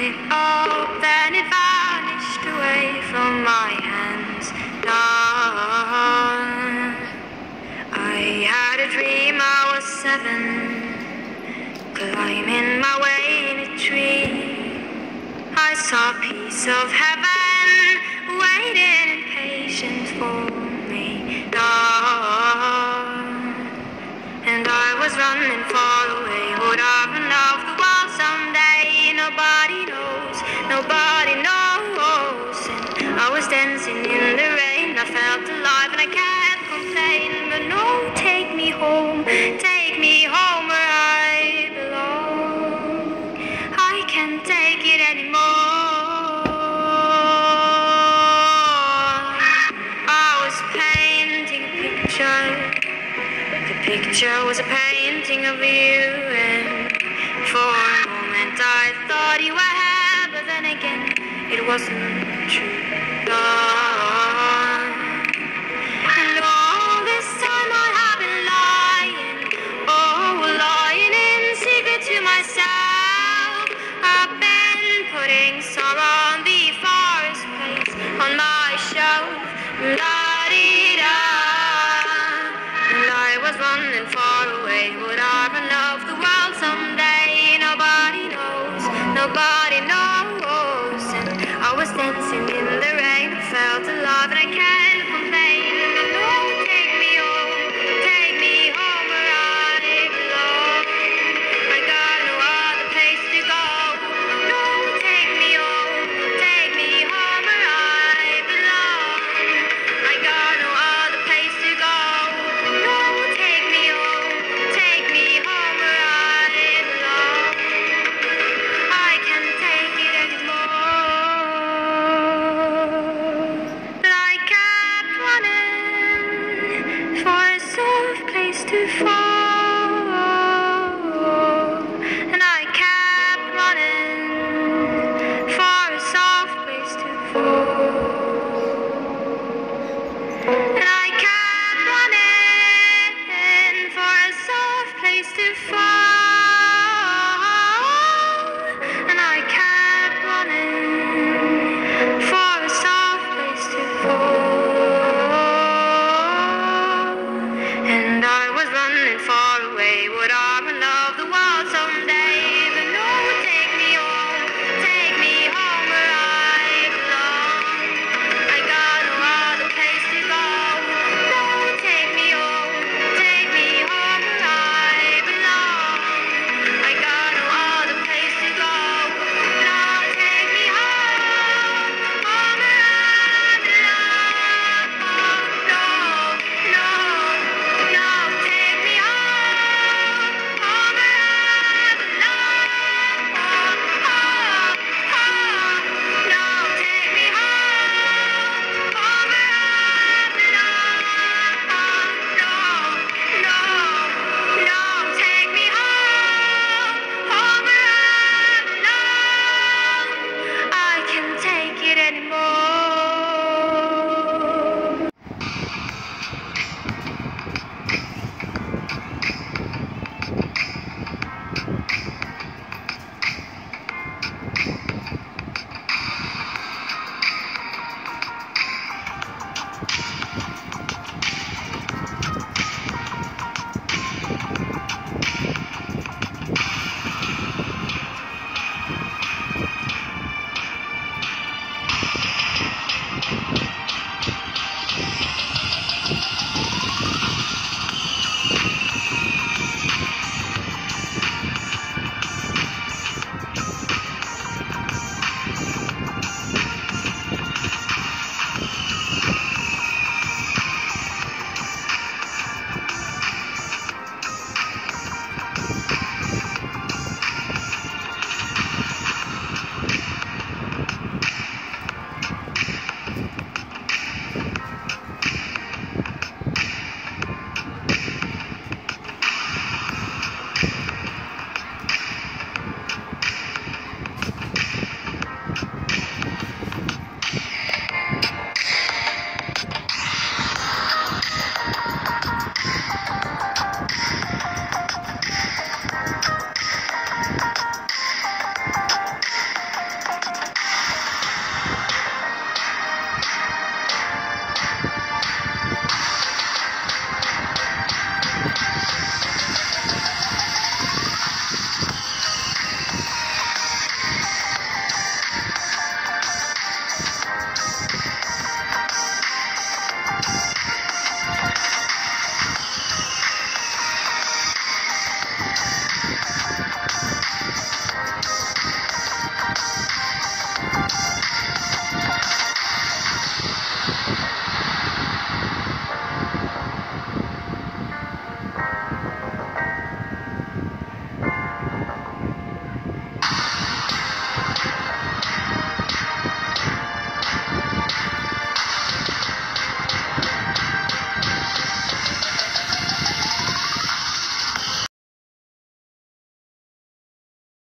it up, then it vanished away from my hands. I had a dream I was 7, climbing my way in a tree. I saw a piece of heaven waiting impatient for me. And I was running far away, would I run off the wall someday? Nobody knows, nobody knows. And I was dancing in the rain, I felt alive and I can't complain. But no, take me home where I belong. I can't take it anymore. I was painting a picture. The picture was a painting of you, and for a moment I thought you were here, but then again it wasn't true. And all this time I have been lying, lying in secret to myself. I've been putting some